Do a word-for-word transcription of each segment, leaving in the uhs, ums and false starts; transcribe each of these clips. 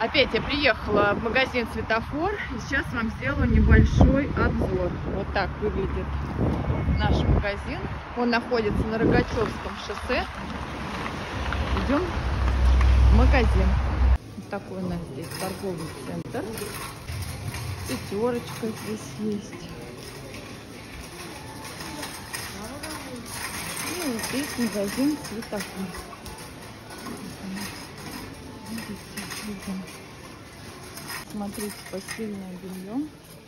Опять я приехала в магазин Светофор, и сейчас вам сделаю небольшой обзор. Вот так выглядит наш магазин. Он находится на Рогачевском шоссе. Идем в магазин. Вот такой у нас здесь торговый центр. Пятерочка здесь есть. И вот здесь магазин Светофор. Смотрите, постельное белье,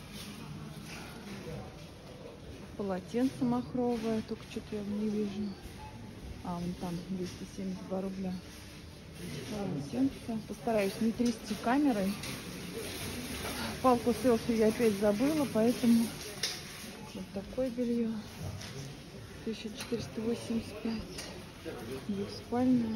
полотенце махровое, только что-то я не вижу. А, вон там двести семьдесят два рубля. Полотенце. Постараюсь не трясти камерой. Палку селфи я опять забыла, поэтому вот такое белье. тысяча четыреста восемьдесят пять. Двухспальное.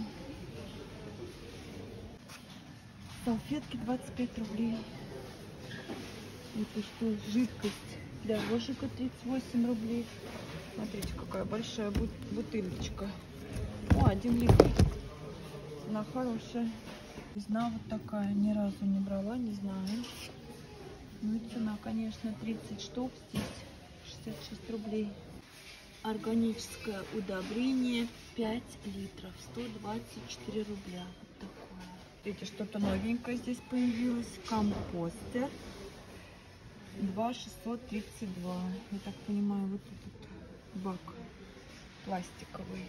Салфетки двадцать пять рублей. Это что, жидкость для ложика тридцать восемь рублей. Смотрите, какая большая бутылочка. О, один литр. Она хорошая. Цена вот такая, ни разу не брала, не знаю. Ну и цена, конечно, тридцать штук, здесь шестьдесят шесть рублей. Органическое удобрение пять литров, сто двадцать четыре рубля. Вот такое. Видите, что-то новенькое здесь появилось. Компостер два шестьсот тридцать два. Я так понимаю, вот этот бак пластиковый.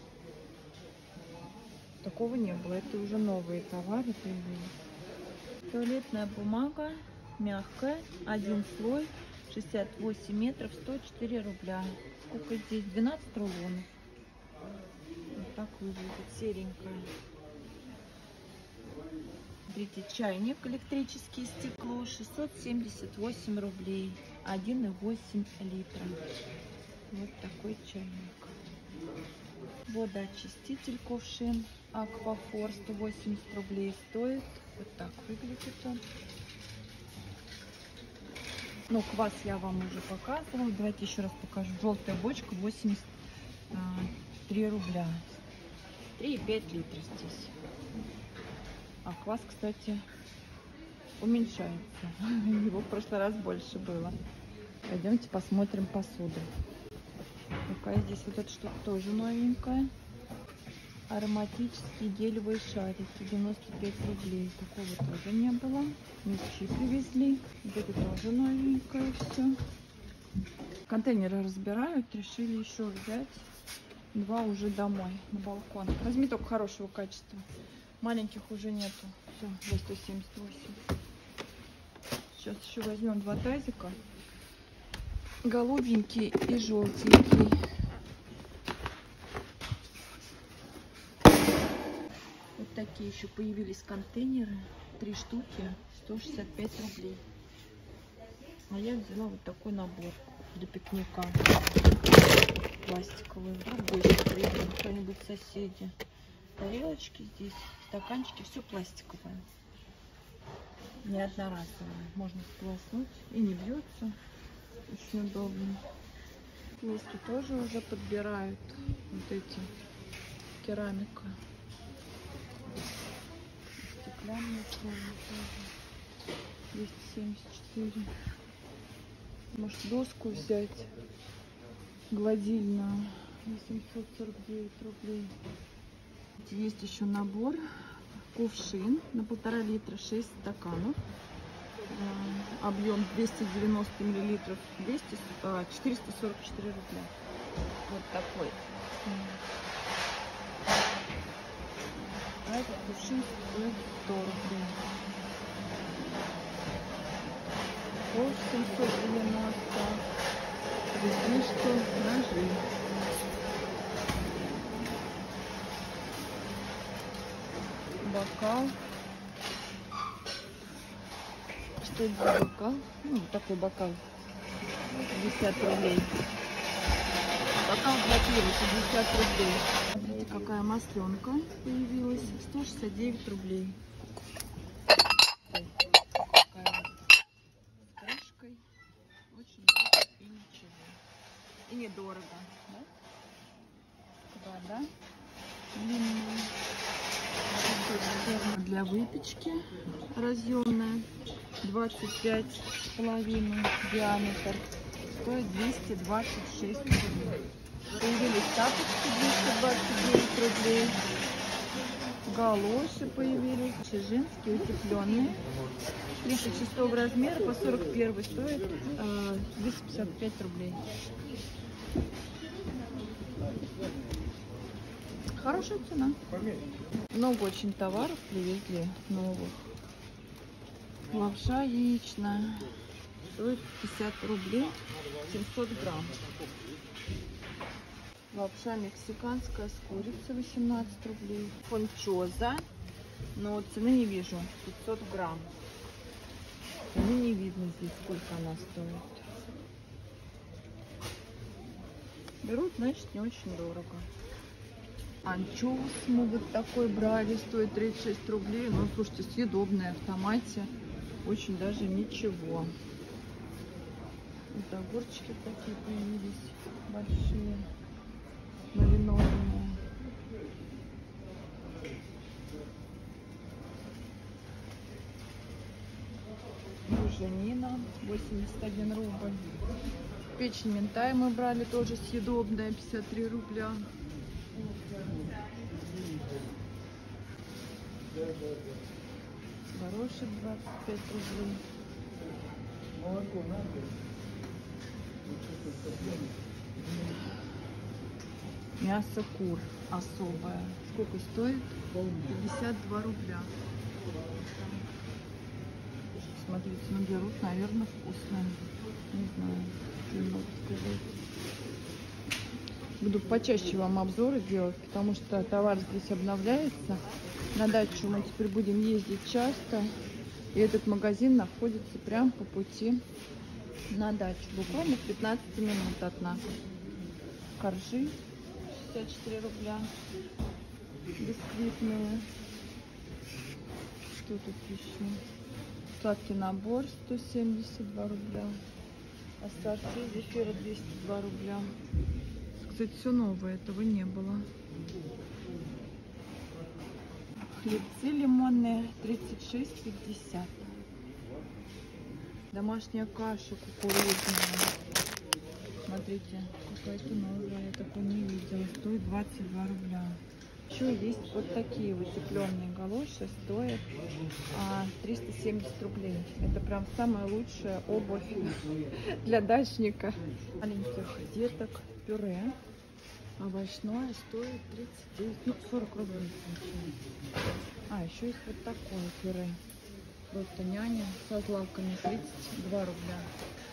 Такого не было. Это уже новые товары появились. Туалетная бумага мягкая, один слой, шестьдесят восемь метров, сто четыре рубля. Сколько здесь? двенадцать рулонов. Вот так выглядит, серенькая. Смотрите, чайник электрический, стекло, шестьсот семьдесят восемь рублей, один и восемь литра. Вот такой чайник. Водоочиститель кувшин Аквафор, сто восемьдесят рублей стоит. Вот так выглядит он. Ну, квас я вам уже показывала. Давайте еще раз покажу. Желтая бочка, восемьдесят три рубля. три и пять литров здесь. А квас, кстати, уменьшается. Его в прошлый раз больше было. Пойдемте посмотрим посуду. Какая здесь вот эта штука тоже новенькая. Ароматические гелевые шарики, девяносто пять рублей. Такого тоже не было. Мечи привезли. Вот это тоже новенькое все. Контейнеры разбирают. Решили еще взять два уже домой на балкон. Возьми только хорошего качества. Маленьких уже нету. Все, за сто семьдесят восемь. Сейчас еще возьмем два тазика. Голубенький и желтенький. Вот такие еще появились контейнеры. Три штуки, сто шестьдесят пять рублей. А я взяла вот такой набор для пикника. Пластиковый. Вдруг гости приедут, кто-нибудь соседи. Тарелочки здесь, стаканчики, все пластиковое. Не одноразовое. Можно сполоснуть и не бьется. Очень удобно. Миски тоже уже подбирают. Вот эти. Керамика. Стеклянные тоже. двести семьдесят четыре. Может, доску взять. Гладильную. восемьсот сорок девять рублей. Есть еще набор. Кувшин на полтора литра, шесть стаканов. Объем двести девяносто миллилитров, двести, четыреста сорок четыре рубля. Вот такой. А этот кувшин стоит сто рублей. По семьсот девяносто. Здесь что? Ножи. Бокал. Что это за бокал? Ну, такой бокал. пятьдесят рублей. Бокал для пива, пятьдесят рублей. Смотрите, какая масленка появилась. сто шестьдесят девять рублей. Такая с крышкой. Очень много и ничего. И недорого. Да? Вода. Длинная. Для для выпечки разъемная, двадцать пять с половиной диаметр, стоит двести двадцать шесть рублей. Появились тапочки, двести двадцать девять рублей. Галоши появились, женские утепленные, тридцать шестого размера по сорок первый, стоит э, двести пятьдесят пять рублей. Хорошая цена. Много очень товаров привезли новых. Лапша яичная стоит пятьдесят рублей, семьсот грамм. Лапша мексиканская с курицей восемнадцать рублей. Фончоза, но цены не вижу, пятьсот грамм. Цены не видно здесь, сколько она стоит. Берут, значит, не очень дорого. Анчоус мы вот такой брали, стоит тридцать шесть рублей. Ну, слушайте, съедобный, в томате. Очень даже ничего. Вот огурчики такие появились, большие, маринованные. Буженина, восемьдесят один рубль. Печень минтай мы брали, тоже съедобная, пятьдесят три рубля. Горошек двадцать пять рублей. Мясо кур особое. Сколько стоит? пятьдесят два рубля. Смотрите, ну берут, наверное, вкусно. Не знаю, что не могу сказать. Буду почаще вам обзоры делать, потому что товар здесь обновляется. На дачу мы теперь будем ездить часто. И этот магазин находится прямо по пути на дачу. Буквально в пятнадцати минут от нас. Коржи шестьдесят четыре рубля. Бисквитные. Что тут еще? Сладкий набор сто семьдесят два рубля. Ассорти зефира двести два рубля. Кстати, все новое, этого не было. Хлебцы лимонные тридцать шесть пятьдесят. Домашняя каша кукурузная. Смотрите, какая-то новая, я такой не видела. Стоит двадцать два рубля. Еще есть вот такие утепленные галоши, стоят а, триста семьдесят рублей. Это прям самая лучшая обувь для дачника. Маленьких деток пюре овощное стоит тридцать девять, ну сорок рублей. А, еще есть вот такое пюре. Просто няня со злаками, тридцать два рубля.